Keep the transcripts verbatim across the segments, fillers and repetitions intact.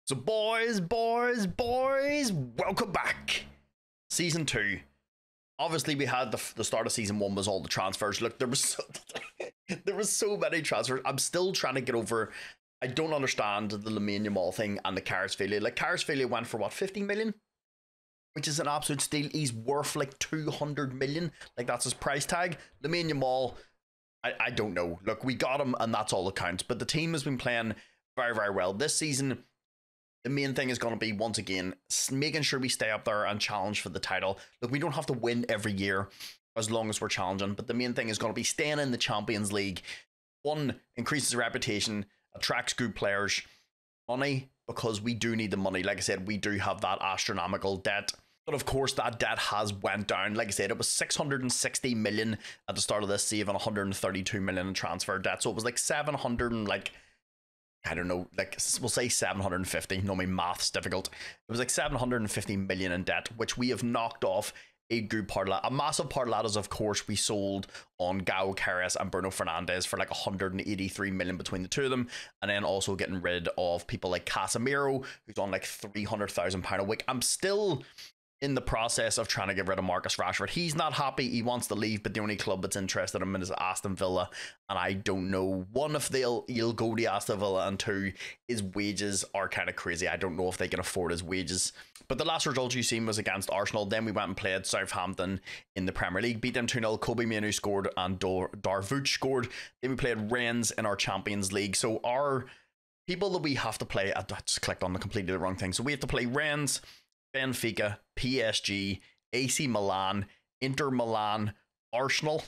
So boys, boys, boys, welcome back. Season two. Obviously, we had the, the start of season one was all the transfers. Look, there was so, there was so many transfers. I'm still trying to get over. I don't understand the Lamine Yamal thing and the Kvaratskhelia. Like Kvaratskhelia went for what, fifty million, which is an absolute steal. He's worth like two hundred million. Like that's his price tag. Lamine Yamal, I, I don't know. Look, we got him, and that's all that counts. But the team has been playing very, very well this season. The main thing is going to be, once again, making sure we stay up there and challenge for the title. Look, we don't have to win every year as long as we're challenging, but the main thing is going to be staying in the Champions League. One, increases reputation, attracts good players, money, because we do need the money. Like I said, we do have that astronomical debt. But of course, that debt has went down. Like I said, it was six hundred sixty million at the start of this season, one hundred thirty-two million in transfer debt. So it was like seven hundred and like... I don't know, like we'll say seven hundred fifty. No, my math's difficult. It was like seven hundred fifty million in debt, which we have knocked off a good part of that. A massive part of that is, of course, we sold on João Caras and Bruno Fernandes for like one hundred eighty-three million between the two of them, and then also getting rid of people like Casemiro, who's on like three hundred thousand pounds a week. I'm still in the process of trying to get rid of Marcus Rashford. He's not happy, he wants to leave, but the only club that's interested in him is Aston Villa, and I don't know, one, if they'll he'll go to Aston Villa, and two, his wages are kind of crazy. I don't know if they can afford his wages. But the last result you seen was against Arsenal. Then we went and played Southampton in the Premier League, beat them two nil. Kobe Mainoo scored and Dar Darvuch scored. Then we played Rennes in our Champions League. So our people that we have to play, I just clicked on the completely the wrong thing. So we have to play Rennes, Benfica, P S G, A C Milan, Inter Milan, Arsenal,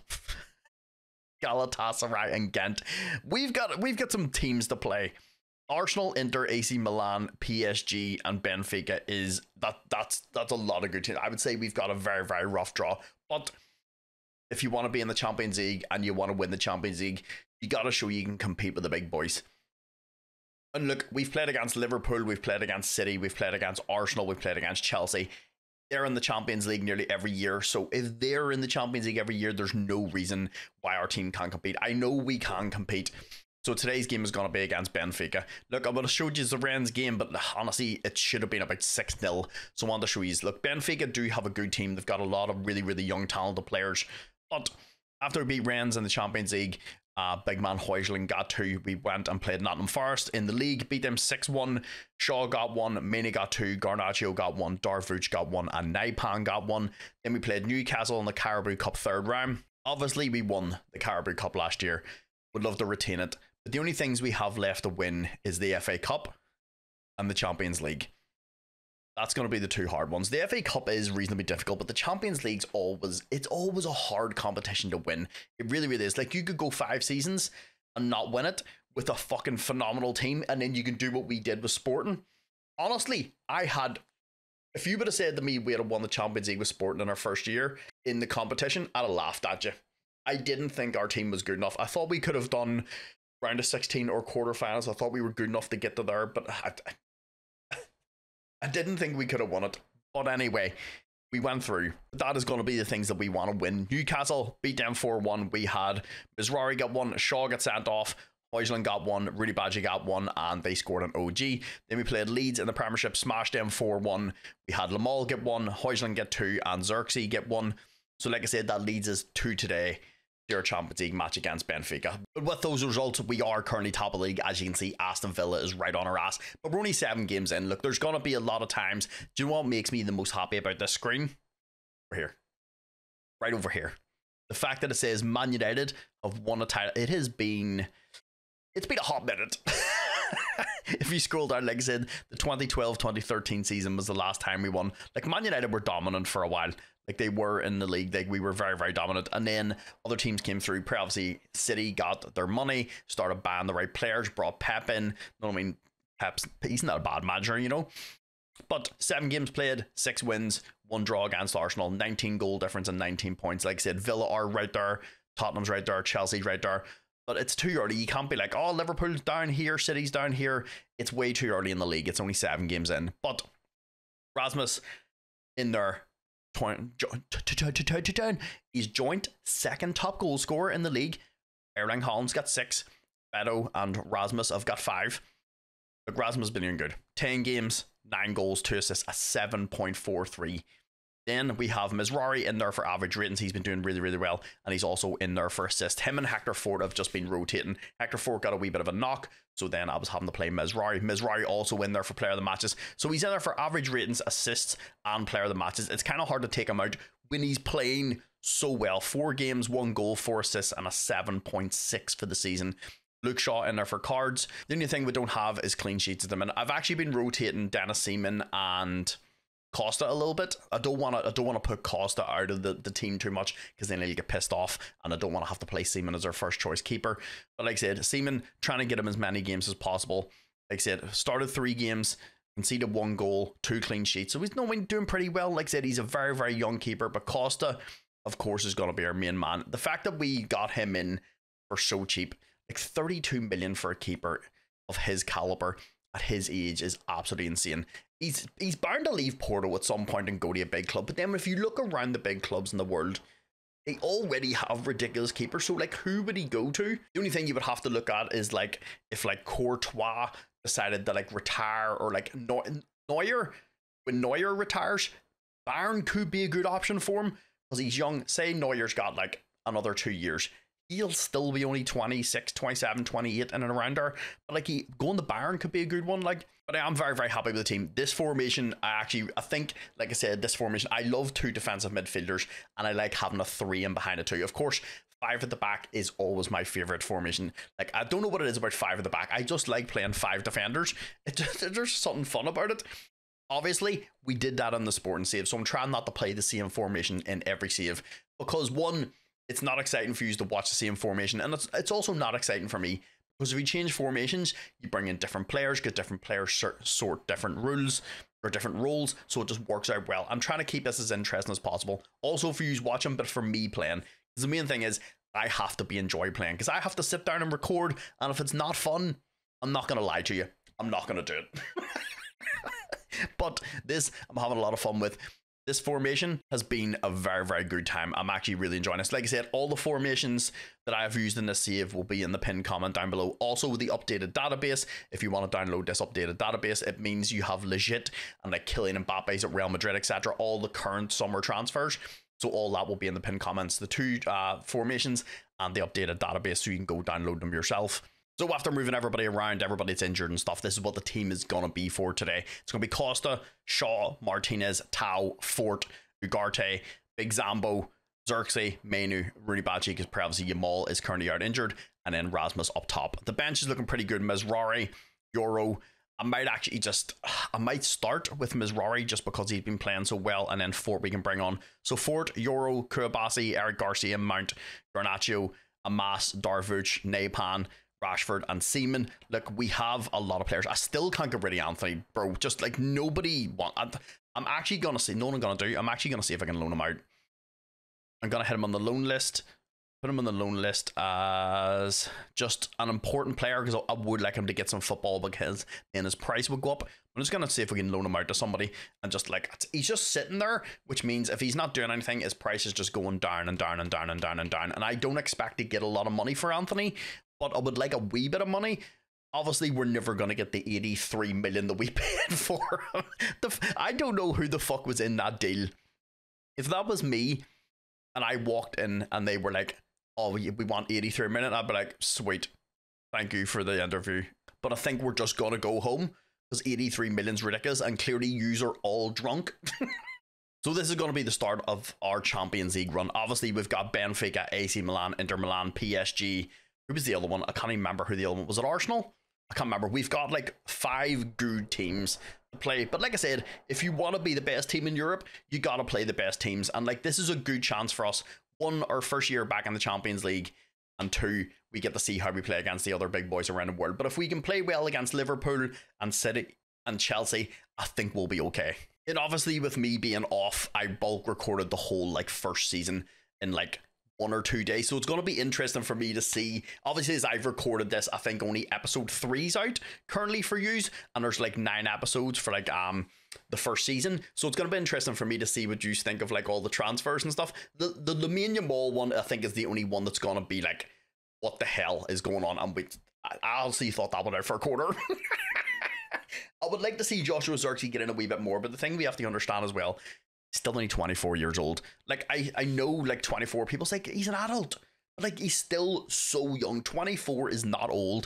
Galatasaray, and Ghent. We've got we've got some teams to play. Arsenal, Inter, A C Milan, P S G, and Benfica is that that's that's a lot of good teams. I would say we've got a very, very rough draw. But if you want to be in the Champions League and you want to win the Champions League, you got to show you can compete with the big boys. And look, we've played against Liverpool, we've played against City, we've played against Arsenal, we've played against Chelsea. They're in the Champions League nearly every year. So if they're in the Champions League every year, there's no reason why our team can't compete. I know we can compete. So today's game is going to be against Benfica. Look, I'm going to show you the Rennes game, but honestly, it should have been about six nil. So I want to show you. Look, Benfica do have a good team. They've got a lot of really, really young, talented players. But after we beat Rennes in the Champions League, Uh, big man Højlund got two. We went and played Nottingham Forest in the league, beat them six one. Shaw got one, Mane got two, Garnacho got one, Darvuch got one, and Naipan got one. Then we played Newcastle in the Carabao Cup third round. Obviously, we won the Carabao Cup last year. Would love to retain it. But the only things we have left to win is the F A Cup and the Champions League. That's going to be the two hard ones. The F A Cup is reasonably difficult, but the Champions League's always, it's always a hard competition to win. It really, really is. Like, you could go five seasons and not win it with a fucking phenomenal team, and then you can do what we did with Sporting. Honestly, I had, if you would have said to me we had won the Champions League with Sporting in our first year in the competition, I'd have laughed at you. I didn't think our team was good enough. I thought we could have done round of sixteen or quarterfinals. I thought we were good enough to get to there, but I, I didn't think we could have won it. But anyway, we went through. That is going to be the things that we want to win. Newcastle beat them four one. We had Mizrahi got one, Shaw got sent off, Højlund got one, Rudy Badji got one, and they scored an O G. Then we played Leeds in the Premiership, smashed them four one. We had Lamal get one, Højlund get two, and Xerxes get one. So like I said, that leads us to today, your Champions League match against Benfica. But with those results, we are currently top of the league. As you can see, Aston Villa is right on our ass. But we're only seven games in. Look, there's going to be a lot of times. Do you know what makes me the most happy about this screen? Over here. Right over here. The fact that it says Man United have won a title. It has been... It's been a hot minute. If you scroll down, like I said, the twenty twelve twenty thirteen season was the last time we won. Like, Man United were dominant for a while. Like, they were in the league. Like, we were very, very dominant. And then other teams came through. Obviously, City got their money, started buying the right players, brought Pep in. No, I mean, Pep's, he's not a bad manager, you know. But seven games played, six wins, one draw against Arsenal, nineteen goal difference and nineteen points. Like I said, Villa are right there, Tottenham's right there, Chelsea's right there. But it's too early. You can't be like, oh, Liverpool's down here, City's down here. It's way too early in the league. It's only seven games in. But Rasmus in there, he's joint second top goal scorer in the league. Erling Haaland's got six. Beto and Rasmus have got five. Look, Rasmus has been doing good. ten games, nine goals, two assists, a seven point four three. Then we have Mizrahi in there for average ratings. He's been doing really, really well. And he's also in there for assists. Him and Hector Fort have just been rotating. Hector Fort got a wee bit of a knock. So then I was having to play Mizrahi. Mizrahi also in there for player of the matches. So he's in there for average ratings, assists, and player of the matches. It's kind of hard to take him out when he's playing so well. Four games, one goal, four assists, and a seven point six for the season. Luke Shaw in there for cards. The only thing we don't have is clean sheets at the minute. I've actually been rotating Dennis Seaman and Costa a little bit. I don't want to I don't want to put Costa out of the, the team too much because then he'll get pissed off, and I don't want to have to play Seaman as our first choice keeper. But like I said, Seaman, trying to get him as many games as possible. Like I said, started three games, conceded one goal, two clean sheets. So he's no doing pretty well. Like I said, he's a very, very young keeper. But Costa, of course, is going to be our main man. The fact that we got him in for so cheap, like thirty-two million for a keeper of his caliber at his age, is absolutely insane. He's he's bound to leave Porto at some point and go to a big club. But then if you look around the big clubs in the world, they already have ridiculous keepers. So like, who would he go to? The only thing you would have to look at is like if like Courtois decided to like retire, or like Neuer, when Neuer retires, Bayern could be a good option for him because he's young. Say Neuer's got like another two years. He'll still be only twenty-six, twenty-seven, twenty-eight in and around there. But like, he going to Bayern could be a good one. Like, but I am very, very happy with the team. This formation, I actually, I think, like I said, this formation, I love two defensive midfielders, and I like having a three in behind a two. Of course, five at the back is always my favorite formation. Like, I don't know what it is about five at the back. I just like playing five defenders. It just, there's something fun about it. Obviously, we did that on the Sporting save, so I'm trying not to play the same formation in every save, because one, it's not exciting for you to watch the same formation, and it's, it's also not exciting for me, because if you change formations, you bring in different players, get different players sort, sort different rules or different roles, so it just works out well. I'm trying to keep this as interesting as possible, also for you watching, but for me playing, because the main thing is I have to be enjoy playing, because I have to sit down and record, and if it's not fun, I'm not going to lie to you, I'm not going to do it. But this, I'm having a lot of fun with. This formation has been a very, very good time. I'm actually really enjoying this. Like I said, all the formations that I have used in this save will be in the pinned comment down below. Also, the updated database. If you want to download this updated database, it means you have legit and like Kylian Mbappe's at Real Madrid, et cetera. All the current summer transfers. So all that will be in the pinned comments. The two uh, formations and the updated database, so you can go download them yourself. So after moving everybody around, everybody's injured and stuff, this is what the team is going to be for today. It's going to be Costa, Shaw, Martinez, Tau, Fort, Ugarte, Big Zambo, Xerxes, Menu, Rooney Bacic, because obviously Yamal is currently out injured, and then Rasmus up top. The bench is looking pretty good. Mizrahi, Euro. I might actually just, I might start with Mizrahi just because he's been playing so well, and then Fort we can bring on. So Fort, Euro, Koulibaly, Eric Garcia, Mount, Garnacho, Amas, Darvuch, Napan, Rashford, and Seaman. Look, we have a lot of players. I still can't get rid of Anthony, bro. Just like nobody want. I'm actually gonna see. No one I'm gonna do. I'm actually gonna see if I can loan him out. I'm gonna hit him on the loan list. Put him on the loan list as just an important player, because I would like him to get some football, because then his price would go up. I'm just gonna see if we can loan him out to somebody, and just like, he's just sitting there, which means if he's not doing anything, his price is just going down and down and down and down and down. And I don't expect to get a lot of money for Anthony, but I would like a wee bit of money. Obviously, we're never going to get the eighty-three million that we paid for him. The, I don't know who the fuck was in that deal. If that was me, and I walked in and they were like, oh, we, we want eighty-three million, I'd be like, sweet, thank you for the interview. But I think we're just going to go home, because eighty-three million is ridiculous, and clearly yous are all drunk. So this is going to be the start of our Champions League run. Obviously, we've got Benfica, A C Milan, Inter Milan, P S G. Who was the other one? I can't even remember who the other one was. Was it Arsenal? I can't remember. We've got like five good teams to play. But like I said, if you want to be the best team in Europe, you got to play the best teams. And like, this is a good chance for us. One, our first year back in the Champions League. And two, we get to see how we play against the other big boys around the world. But if we can play well against Liverpool and City and Chelsea, I think we'll be okay. And obviously, with me being off, I bulk recorded the whole like first season in like one or two days, so it's going to be interesting for me to see. Obviously, as I've recorded this, I think only episode three's out currently for yous, and there's like nine episodes for like um the first season, so it's going to be interesting for me to see what you think of like all the transfers and stuff. The the Lamine Yamal one, I think, is the only one that's going to be like, what the hell is going on? And we, I honestly thought that one out for a quarter. I would like to see Joshua Zirkzee get in a wee bit more, but the thing we have to understand as well, still only twenty-four years old. Like, I, I know, like, twenty-four, people say he's an adult. But, like, he's still so young. twenty-four is not old.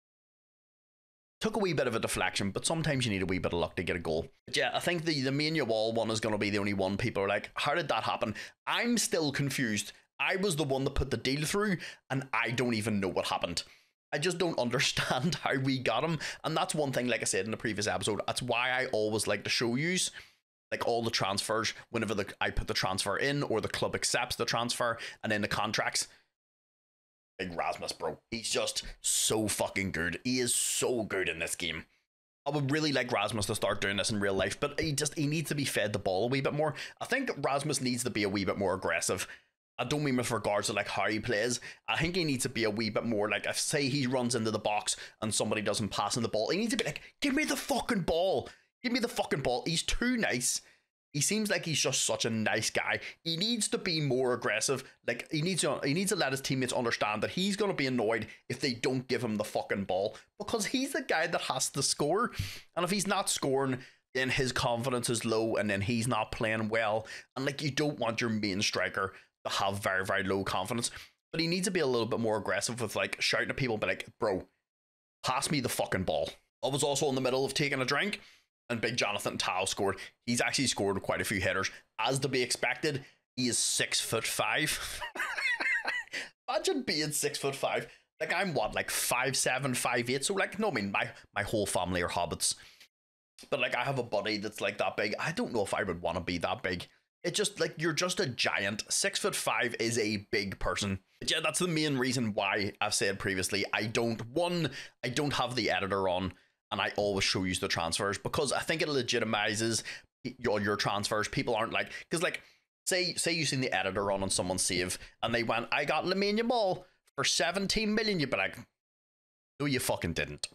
Took a wee bit of a deflection, but sometimes you need a wee bit of luck to get a goal. But yeah, I think the, the Mania Wall one is going to be the only one people are like, how did that happen? I'm still confused. I was the one that put the deal through, and I don't even know what happened. I just don't understand how we got him. And that's one thing, like I said in the previous episode, that's why I always like to show yous like all the transfers whenever the, I put the transfer in or the club accepts the transfer, and then the contracts. Big Rasmus, bro. He's just so fucking good. He is so good in this game. I would really like Rasmus to start doing this in real life, but he just he needs to be fed the ball a wee bit more. I think Rasmus needs to be a wee bit more aggressive. I don't mean with regards to like how he plays. I think he needs to be a wee bit more like, if say he runs into the box and somebody doesn't pass him the ball, he needs to be like, give me the fucking ball. Give me the fucking ball. He's too nice. He seems like he's just such a nice guy. He needs to be more aggressive. Like, he needs to, he needs to let his teammates understand that he's going to be annoyed if they don't give him the fucking ball, because he's the guy that has to score. And if he's not scoring, then his confidence is low and then he's not playing well. And like, you don't want your main striker to have very, very low confidence. But he needs to be a little bit more aggressive with like shouting at people, but like, bro, pass me the fucking ball. I was also in the middle of taking a drink, and big Jonathan Tao scored. He's actually scored quite a few headers. As to be expected, he is six foot five. Imagine being six foot five. Like, I'm what, like five seven, five eight. So like, no, I mean, my my whole family are hobbits. But like, I have a buddy that's like that big. I don't know if I would want to be that big. It just like, you're just a giant. Six foot five is a big person. But yeah, that's the main reason why I've said previously, I don't, one, I don't have the editor on. And I always show you the transfers, because I think it legitimizes your, your transfers. People aren't like, because like, say say you seen the editor on on someone's save and they went, I got Lamine Yamal for seventeen million. You'd be like, no, you fucking didn't.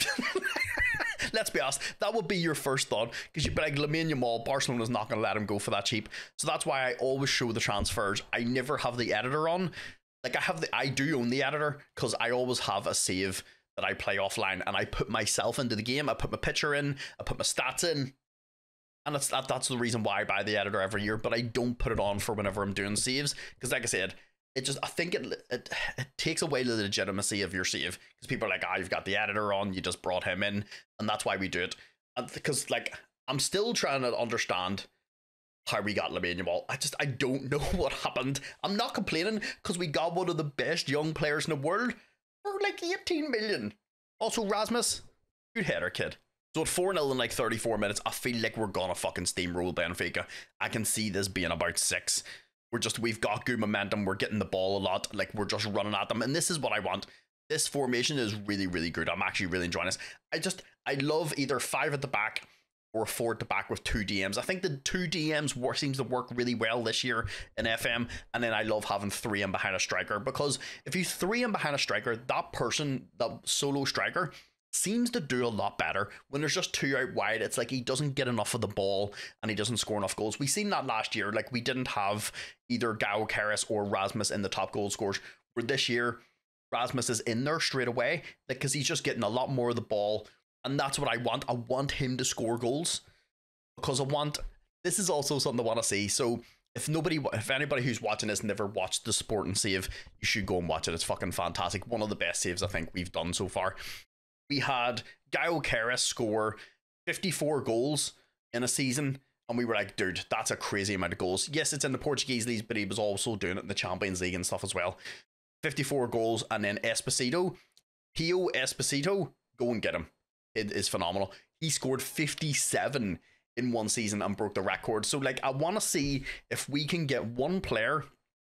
Let's be honest, that would be your first thought, because you'd be like, Lamine Yamal, Barcelona's not going to let him go for that cheap. So that's why I always show the transfers. I never have the editor on. Like, I have the, I do own the editor, because I always have a save that I play offline, and I put myself into the game. I put my picture in, I put my stats in, and that's that, that's the reason why I buy the editor every year. But I don't put it on for whenever I'm doing saves, because like I said, it just, I think it it, it takes away the legitimacy of your save, because people are like, ah, oh, you've got the editor on, you just brought him in, and that's why we do it. And because like, I'm still trying to understand how we got Lamine Yamal. I just, I don't know what happened. I'm not complaining, because we got one of the best young players in the world for like eighteen million. Also, Rasmus, good header, kid. So at four nil in like thirty-four minutes, I feel like we're gonna fucking steamroll Benfica. I can see this being about six. We're just, we've got good momentum. We're getting the ball a lot. Like, we're just running at them. And this is what I want. This formation is really, really good. I'm actually really enjoying this. I just, I love either five at the back or four at the back with two D Ms. I think the two D Ms work, seems to work really well this year in F M. And then I love having three in behind a striker, because if you three in behind a striker, that person, that solo striker, seems to do a lot better. When there's just two out wide, it's like he doesn't get enough of the ball and he doesn't score enough goals. We seen that last year. Like, we didn't have either Gao Keres or Rasmus in the top goal scorers. Where this year, Rasmus is in there straight away, like, because he's just getting a lot more of the ball. And that's what I want. I want him to score goals, because I want, this is also something I want to see. So if nobody, if anybody who's watching this never watched the Sport and Save, you should go and watch it. It's fucking fantastic. One of the best saves I think we've done so far. We had Gao Keres score fifty-four goals in a season, and we were like, dude, that's a crazy amount of goals. Yes, it's in the Portuguese leagues, but he was also doing it in the Champions League and stuff as well. fifty-four goals, and then Esposito, Pio Esposito, go and get him. It is phenomenal. He scored fifty-seven in one season and broke the record. So like, I want to see if we can get one player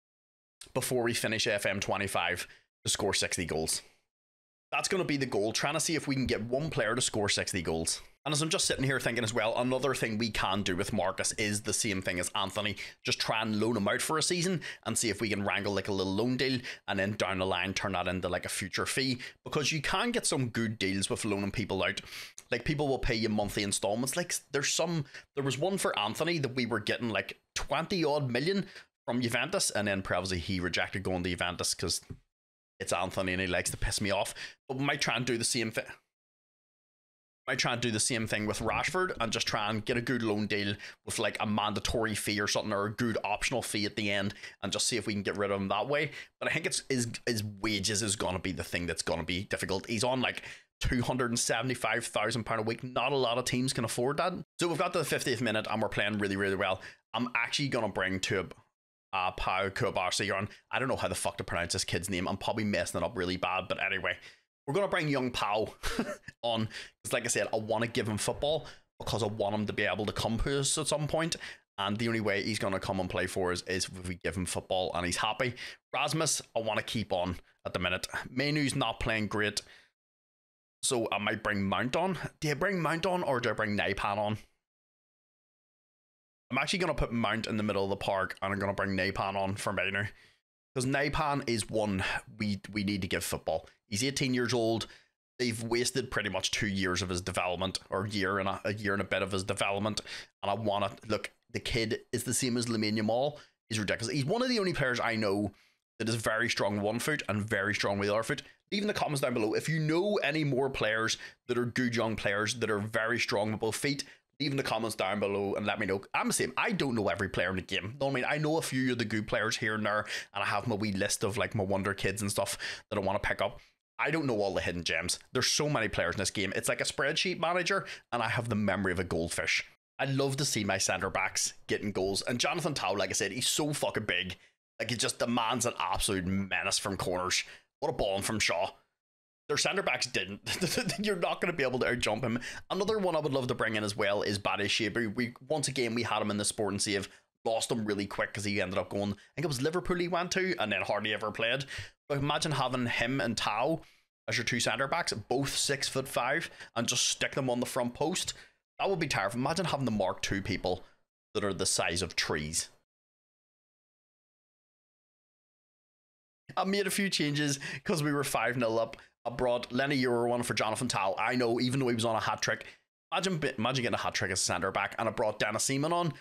before we finish F M twenty-five to score sixty goals. That's going to be the goal, trying to see if we can get one player to score sixty goals. And as I'm just sitting here thinking as well, another thing we can do with Marcus is the same thing as Anthony. Just try and loan him out for a season and see if we can wrangle like a little loan deal, and then down the line turn that into like a future fee, because you can get some good deals with loaning people out. Like, people will pay you monthly installments. Like, there's some, there was one for Anthony that we were getting like twenty odd million from Juventus, and then probably he rejected going to Juventus because it's Anthony and he likes to piss me off. But we might try and do the same thing. Might try and do the same thing with Rashford and just try and get a good loan deal with like a mandatory fee or something, or a good optional fee at the end, and just see if we can get rid of him that way. But I think it's his, his wages is going to be the thing that's going to be difficult. He's on like two hundred seventy-five thousand pounds a week. Not a lot of teams can afford that. So we've got to the fiftieth minute and we're playing really, really well. I'm actually going to bring to uh, Pau Kubarsi on. I don't know how the fuck to pronounce this kid's name. I'm probably messing it up really bad, but anyway. We're going to bring young Pau on, because like I said, I want to give him football because I want him to be able to come to us at some point, and the only way he's going to come and play for us is if we give him football and he's happy. Rasmus, I want to keep on at the minute. Mainoo's not playing great, so I might bring Mount on. Do I bring Mount on or do I bring Naipan on? I'm actually going to put Mount in the middle of the park, and I'm going to bring Naipan on for Mainoo. Because Naipan is one we we need to give football. He's eighteen years old. They've wasted pretty much two years of his development, or year and a, a year and a bit of his development. And I want to look. The kid is the same as Lamine Yamal. He's ridiculous. He's one of the only players I know that is very strong with one foot and very strong with the other foot. Leave in the comments down below if you know any more players that are good young players that are very strong with both feet. Leave in the comments down below and let me know. I'm the same. I don't know every player in the game. You know what I mean? I know a few of the good players here and there, and I have my wee list of like my wonder kids and stuff that I want to pick up. I don't know all the hidden gems. There's so many players in this game. It's like a spreadsheet manager, and I have the memory of a goldfish. I love to see my centre backs getting goals. And Jonathan Tau, like I said, he's so fucking big. Like, he just demands an absolute menace from corners. What a ball from Shaw. Their centre backs didn't. You're not going to be able to outjump him. Another one I would love to bring in as well is Badi Shabi. We once again we had him in the Sport and Save, lost him really quick because he ended up going. I think it was Liverpool he went to, and then hardly ever played. But imagine having him and Tau as your two centre backs, both six foot five, and just stick them on the front post. That would be terrifying. Imagine having the Mark two people that are the size of trees. I made a few changes because we were five nil up. I brought Lenny Euro on for Jonathan Tau. I know, even though he was on a hat-trick. Imagine, imagine getting a hat-trick as a centre-back, and I brought Dennis Seaman on.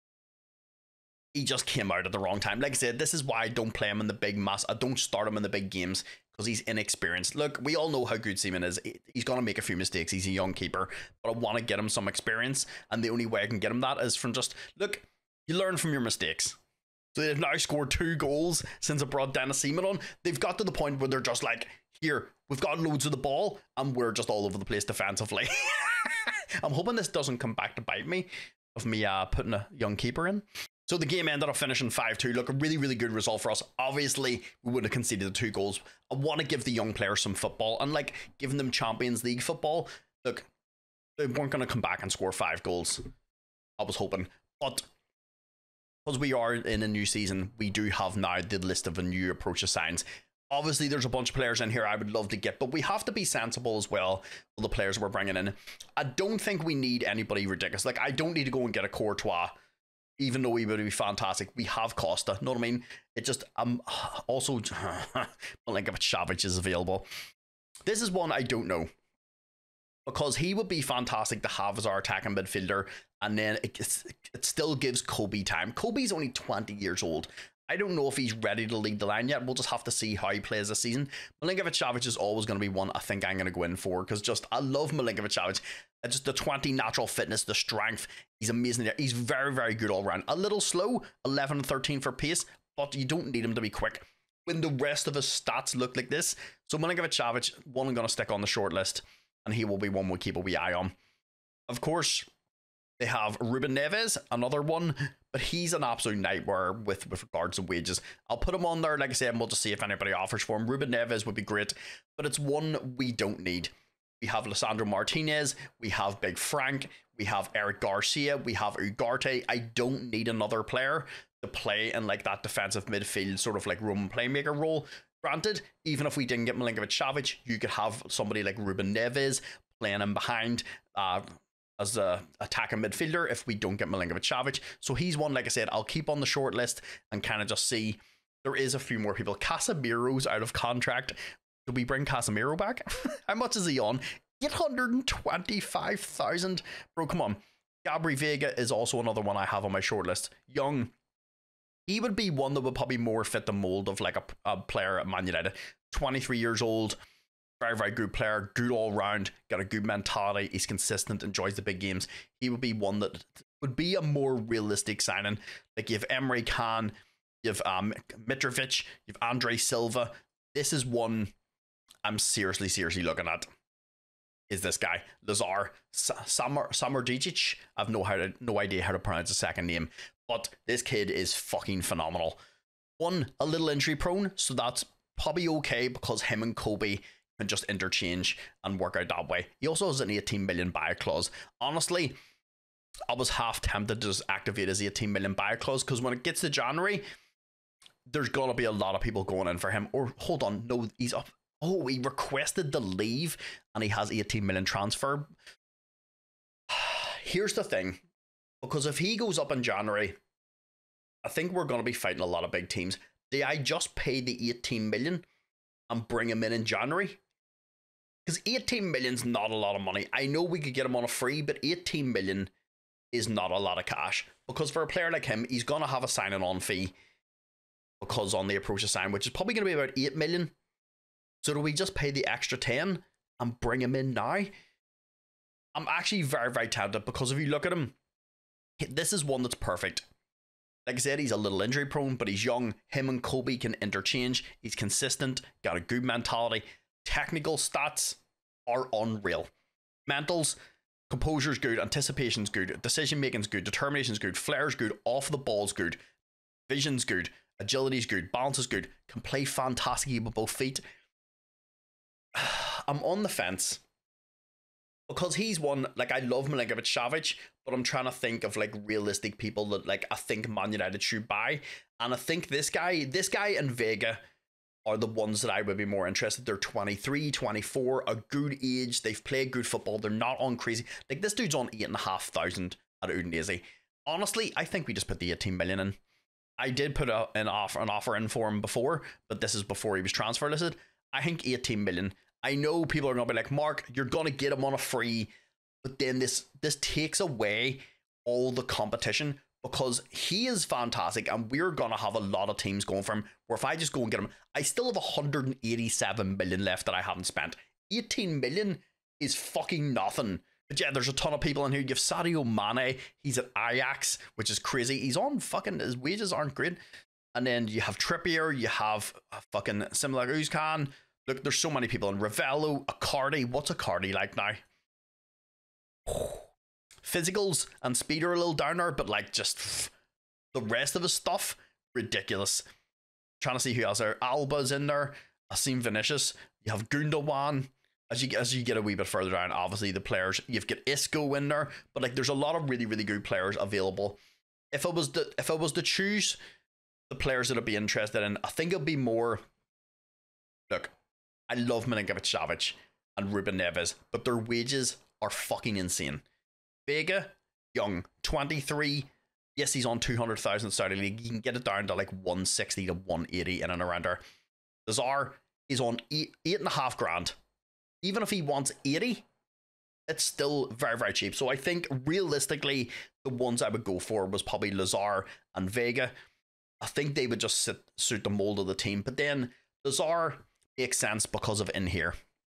He just came out at the wrong time. Like I said, this is why I don't play him in the big mass. I don't start him in the big games, because he's inexperienced. Look, we all know how good Seaman is. He's going to make a few mistakes. He's a young keeper, but I want to get him some experience, and the only way I can get him that is from just, look, you learn from your mistakes. So they've now scored two goals since I brought Dennis Seaman on. They've got to the point where they're just like, here, we've got loads of the ball, and we're just all over the place defensively. I'm hoping this doesn't come back to bite me of me uh, putting a young keeper in. So the game ended up finishing five two. Look, a really, really good result for us. Obviously, we would have conceded the two goals. I want to give the young players some football, and like giving them Champions League football. Look, they weren't going to come back and score five goals. I was hoping, but because we are in a new season, we do have now the list of a new approach signs. Obviously, there's a bunch of players in here I would love to get, but we have to be sensible as well for the players we're bringing in. I don't think we need anybody ridiculous. Like, I don't need to go and get a Courtois, even though he would be fantastic. We have Costa, know what I mean? It just, um, also, Milinkovic-Savic is available. This is one I don't know, because he would be fantastic to have as our attacking midfielder, and then it, it still gives Kobe time. Kobe's only twenty years old. I don't know if he's ready to lead the line yet. We'll just have to see how he plays this season. Milinkovic-Savic is always going to be one I think I'm going to go in for, because just I love Milinkovic-Savic. Just the twenty natural fitness, the strength. He's amazing there. He's very, very good all around. A little slow, eleven and thirteen for pace, but you don't need him to be quick when the rest of his stats look like this. So Milinkovic-Savic, one I'm going to stick on the short list, and he will be one we'll keep a wee eye on. Of course, they have Ruben Neves, another one, but he's an absolute nightmare with, with regards to wages. I'll put him on there, like I said, and we'll just see if anybody offers for him. Ruben Neves would be great, but it's one we don't need. We have Lisandro Martinez, we have Big Frank, we have Eric Garcia, we have Ugarte. I don't need another player to play in like that defensive midfield, sort of like Roman playmaker role. Granted, even if we didn't get Milinkovic-Savic, you could have somebody like Ruben Neves playing him behind uh, as a attacking midfielder if we don't get Milinkovic-Savic. So he's one, like I said, I'll keep on the short list and kind of just see. There is a few more people. Casemiro's out of contract. Do we bring Casemiro back? How much is he on? eight hundred twenty-five thousand. Bro, come on. Gabri Vega is also another one I have on my short list. Young. He would be one that would probably more fit the mold of like a, a player at Man United. twenty-three years old. Very, very good player, good all round, got a good mentality. He's consistent, enjoys the big games. He would be one that would be a more realistic signing. Like you have Emery Can, you have um, Mitrovic, you have Andre Silva. This is one I'm seriously, seriously looking at. Is this guy Lazar Samar Samardžić? I've no how to, no idea how to pronounce the second name, but this kid is fucking phenomenal. One, a little injury prone, so that's probably okay because him and Kobe can just interchange and work out that way. He also has an eighteen million buy clause. Honestly, I was half tempted to just activate his eighteen million buy clause because when it gets to January, there's gonna be a lot of people going in for him. Or hold on, no, he's up. Oh, he requested to leave and he has eighteen million transfer. Here's the thing, because if he goes up in January, I think we're going to be fighting a lot of big teams. Do I just pay the eighteen million and bring him in in January? Because eighteen million is not a lot of money. I know we could get him on a free, but eighteen million is not a lot of cash. Because for a player like him, he's going to have a signing on fee because on the approach to sign, which is probably going to be about eight million. So do we just pay the extra ten and bring him in now? I'm actually very, very tempted because if you look at him, this is one that's perfect. Like I said, he's a little injury prone, but he's young. Him and Kobe can interchange. He's consistent, got a good mentality. Technical stats are unreal. Mentals, composure's good, anticipation's good, decision making's good, determination's good, flair's good, off the ball's good, vision's good, agility's good, balance is good, can play fantastically with both feet. I'm on the fence because he's one, like, I love Milinkovic Savic, but I'm trying to think of like realistic people that like I think Man United should buy, and I think this guy this guy and Vega are the ones that I would be more interested. They're twenty-three, twenty-four, a good age, they've played good football, they're not on crazy, like this dude's on eight and a half thousand at Udinese. Honestly, I think we just put the eighteen million in. I did put a, an offer an offer in for him before, but this is before he was transfer listed. I think eighteen million. I know people are going to be like, Mark, you're going to get him on a free, but then this this takes away all the competition because he is fantastic and we're going to have a lot of teams going for him, where if I just go and get him, I still have one hundred eighty-seven million left that I haven't spent. eighteen million is fucking nothing. But yeah, there's a ton of people in here. You have Sadio Mane, he's at Ajax, which is crazy. He's on fucking, his wages aren't great. And then you have Trippier, you have a fucking similar Uzcan. Look, there's so many people in Ravello, Icardi. What's Icardi like now? Physicals and speed are a little down there, but like just the rest of his stuff, ridiculous. Trying to see who else there. Alba's in there. I've seen Vinicius. You have Gundogan. As you, as you get a wee bit further down, obviously the players, you've got Isco in there, but like there's a lot of really, really good players available. If I was to, if I was to choose the players that I'd be interested in, I think it'd be more, look, I love Milinkovic Savic and Ruben Neves, but their wages are fucking insane. Vega, young, twenty-three. Yes, he's on two hundred thousand Saudi League. You can get it down to like one sixty to one eighty in and around there. Lazar is on eight, eight and a half grand. Even if he wants eighty, it's still very, very cheap. So I think realistically, the ones I would go for was probably Lazar and Vega. I think they would just sit, suit the mold of the team. But then Lazar makes sense because of in here.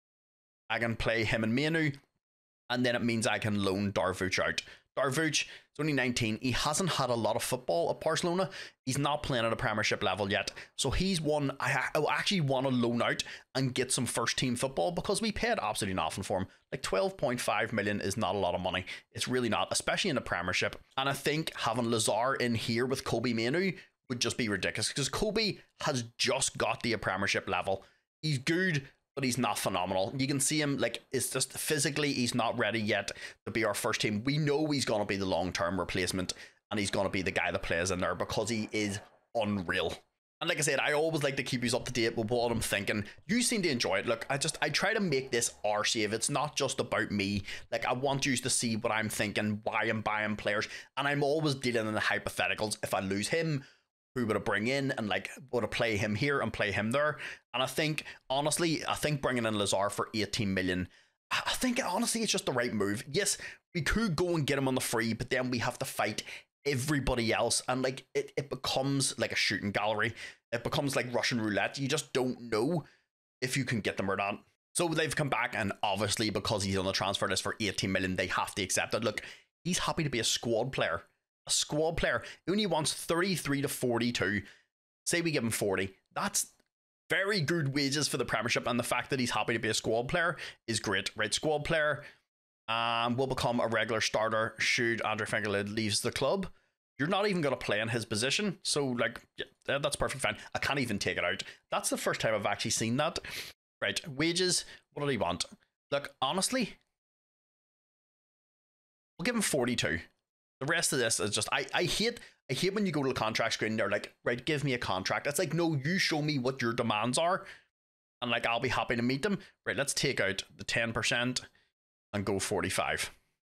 I can play him and Manu, and then it means I can loan Darvuch out. Darvuch is only nineteen. He hasn't had a lot of football at Barcelona. He's not playing at a Premiership level yet. So he's one I, I actually want to loan out and get some first team football because we paid absolutely nothing for him. Like twelve point five million is not a lot of money. It's really not, especially in the Premiership. And I think having Lazar in here with Kobe Manu would just be ridiculous because Kobe has just got the Premiership level. He's good, but he's not phenomenal. You can see him, like, it's just physically, he's not ready yet to be our first team. We know he's going to be the long-term replacement, and he's going to be the guy that plays in there because he is unreal. And like I said, I always like to keep you up to date with what I'm thinking. You seem to enjoy it. Look, I just, I try to make this our save. It's not just about me. Like, I want you to see what I'm thinking, why I'm buying players, and I'm always dealing in the hypotheticals. If I lose him, who would I bring in, and like would I play him here and play him there? And I think honestly, I think bringing in Lazar for eighteen million, I think honestly it's just the right move. Yes, we could go and get him on the free, but then we have to fight everybody else, and like it, it becomes like a shooting gallery. It becomes like Russian roulette. You just don't know if you can get them or not. So they've come back, and obviously because he's on the transfer list for eighteen million, they have to accept it. Look, he's happy to be a squad player. A squad player. He only wants thirty-three to forty-two. Say we give him forty. That's very good wages for the Premiership, and the fact that he's happy to be a squad player is great. Right, squad player um, will become a regular starter should Andre van der Linde leaves the club. You're not even going to play in his position, so like, yeah, that's perfectly fine. I can't even take it out. That's the first time I've actually seen that. Right, wages, what do he want? Look, honestly, we'll give him forty-two. The rest of this is just, I, I hate I hate when you go to the contract screen and they're like, right, give me a contract. It's like, no, you show me what your demands are, and like, I'll be happy to meet them. Right, let's take out the ten percent and go forty-five.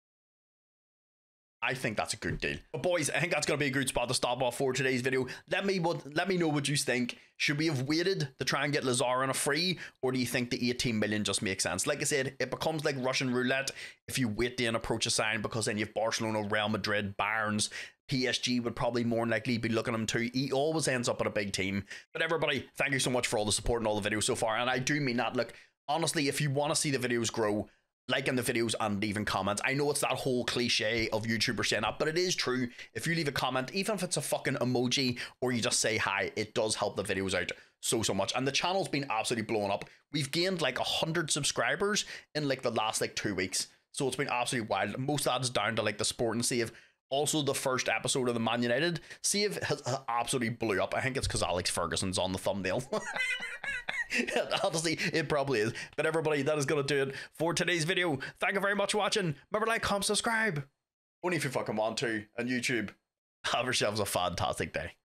I think that's a good deal. But boys, I think that's going to be a good spot to stop off for today's video. Let me what let me know what you think. Should we have waited to try and get Lazar on a free, or do you think the eighteen million just makes sense? Like I said, it becomes like Russian roulette if you wait to approach a sign, because then you have Barcelona, Real Madrid, Bayern, P S G would probably more than likely be looking at him too. He always ends up at a big team. But everybody, thank you so much for all the support and all the videos so far. And I do mean that. Look, honestly, if you want to see the videos grow, liking the videos and leaving comments. I know it's that whole cliche of YouTubers saying that, but it is true. If you leave a comment, even if it's a fucking emoji or you just say hi, it does help the videos out so, so much. And the channel's been absolutely blowing up. We've gained like one hundred subscribers in like the last like two weeks. So it's been absolutely wild. Most of that is down to like the Sporting Save. Also, the first episode of the Man United Save has absolutely blew up. I think it's because Alex Ferguson's on the thumbnail. Honestly, it probably is. But everybody, that is going to do it for today's video. Thank you very much for watching. Remember, like, comment, subscribe. Only if you fucking want to. And YouTube, have yourselves a fantastic day.